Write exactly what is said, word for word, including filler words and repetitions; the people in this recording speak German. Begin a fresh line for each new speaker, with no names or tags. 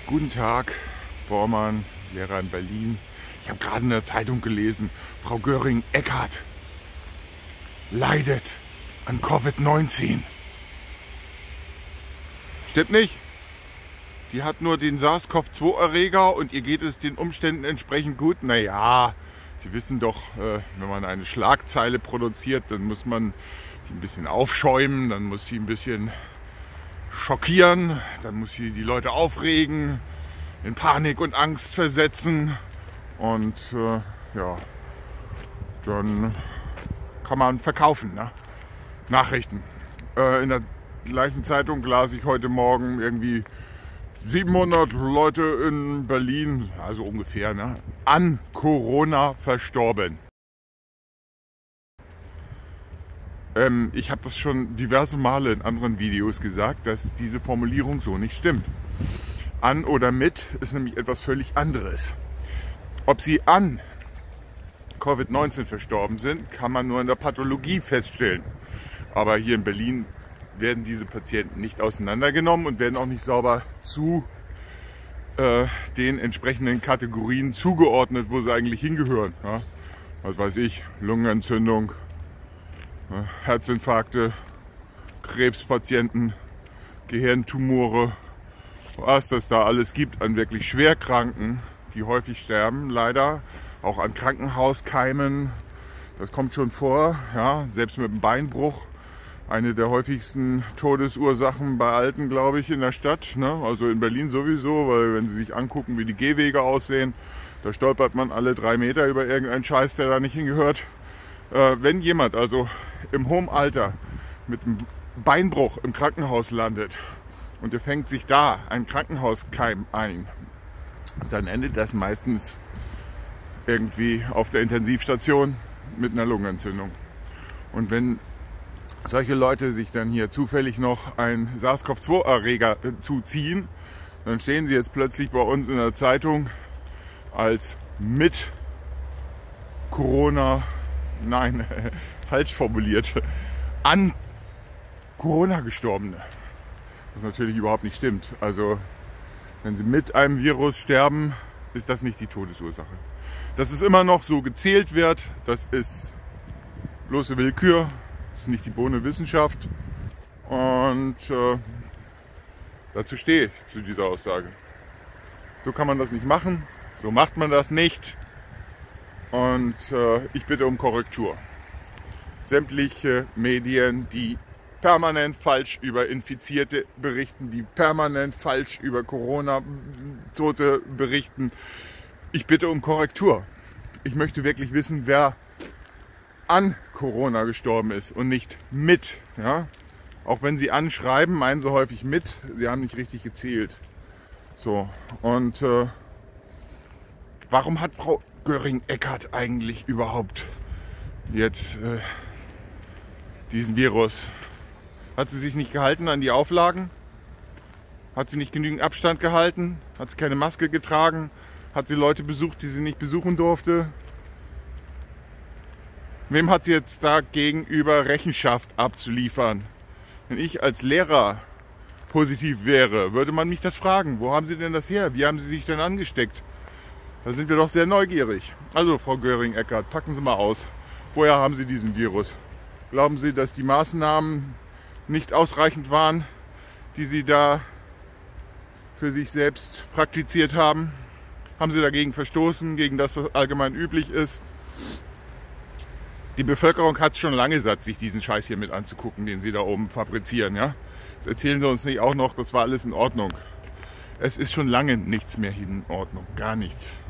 Guten Tag, Bormann, Lehrer in Berlin. Ich habe gerade in der Zeitung gelesen, Frau Göring-Eckardt leidet an Covid neunzehn. Stimmt nicht? Die hat nur den SARS CoV zwei Erreger und ihr geht es den Umständen entsprechend gut. Naja, Sie wissen doch, wenn man eine Schlagzeile produziert, dann muss man die ein bisschen aufschäumen, dann muss sie ein bisschen schockieren, dann muss sie die Leute aufregen, in Panik und Angst versetzen und äh, ja, dann kann man verkaufen, ne? Nachrichten. Äh, in der gleichen Zeitung las ich heute Morgen irgendwie siebenhundert Leute in Berlin, also ungefähr, ne, an Corona verstorben. Ähm, ich habe das schon diverse Male in anderen Videos gesagt, dass diese Formulierung so nicht stimmt. An oder mit ist nämlich etwas völlig anderes. Ob sie an Covid neunzehn verstorben sind, kann man nur in der Pathologie feststellen. Aber hier in Berlin werden diese Patienten nicht auseinandergenommen und werden auch nicht sauber zu äh, den entsprechenden Kategorien zugeordnet, wo sie eigentlich hingehören. Ja? Was weiß ich, Lungenentzündung, ja, Herzinfarkte, Krebspatienten, Gehirntumore, was das da alles gibt an wirklich Schwerkranken, die häufig sterben, leider, auch an Krankenhauskeimen. Das kommt schon vor, ja, selbst mit dem Beinbruch. Eine der häufigsten Todesursachen bei Alten, glaube ich, in der Stadt, ne? Also in Berlin sowieso, weil wenn Sie sich angucken, wie die Gehwege aussehen, da stolpert man alle drei Meter über irgendeinen Scheiß, der da nicht hingehört. Äh, wenn jemand also im hohen Alter mit einem Beinbruch im Krankenhaus landet und er fängt sich da ein Krankenhauskeim ein, dann endet das meistens irgendwie auf der Intensivstation mit einer Lungenentzündung. Und wenn solche Leute sich dann hier zufällig noch ein SARS CoV zwei Erreger zuziehen, dann stehen sie jetzt plötzlich bei uns in der Zeitung als mit Corona, nein, falsch formuliert, an Corona Gestorbene. Was natürlich überhaupt nicht stimmt. Also wenn sie mit einem Virus sterben, ist das nicht die Todesursache. Dass es immer noch so gezählt wird, das ist bloße Willkür. Das ist nicht die Bohne Wissenschaft und äh, dazu stehe ich, zu dieser Aussage. So kann man das nicht machen, so macht man das nicht und äh, ich bitte um Korrektur. Sämtliche Medien, die permanent falsch über Infizierte berichten, die permanent falsch über Corona-Tote berichten, ich bitte um Korrektur. Ich möchte wirklich wissen, wer an Corona gestorben ist und nicht mit. Ja? Auch wenn sie anschreiben, meinen sie häufig mit. Sie haben nicht richtig gezählt. So, und äh, warum hat Frau Göring-Eckardt eigentlich überhaupt jetzt äh, diesen Virus? Hat sie sich nicht gehalten an die Auflagen? Hat sie nicht genügend Abstand gehalten? Hat sie keine Maske getragen? Hat sie Leute besucht, die sie nicht besuchen durfte? Wem hat sie jetzt da gegenüber Rechenschaft abzuliefern? Wenn ich als Lehrer positiv wäre, würde man mich das fragen. Wo haben Sie denn das her? Wie haben Sie sich denn angesteckt? Da sind wir doch sehr neugierig. Also, Frau Göring-Eckardt, packen Sie mal aus. Woher haben Sie diesen Virus? Glauben Sie, dass die Maßnahmen nicht ausreichend waren, die Sie da für sich selbst praktiziert haben? Haben Sie dagegen verstoßen, gegen das, was allgemein üblich ist? Die Bevölkerung hat es schon lange satt, sich diesen Scheiß hier mit anzugucken, den sie da oben fabrizieren. Ja? Jetzt erzählen sie uns nicht auch noch, das war alles in Ordnung. Es ist schon lange nichts mehr in Ordnung, gar nichts.